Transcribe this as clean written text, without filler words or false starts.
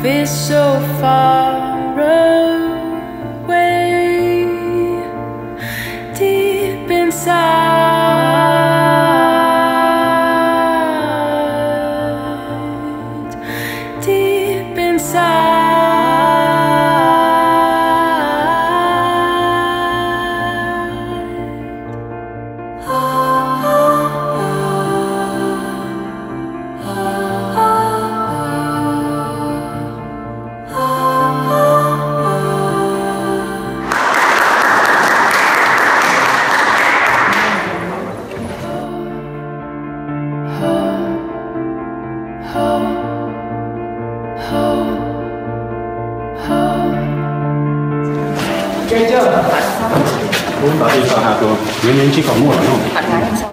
is so far away, deep inside, deep inside. Kêu chưa? Uống bảo đi vào hạt rồi, nhớ nhớ chỉ có mua nó.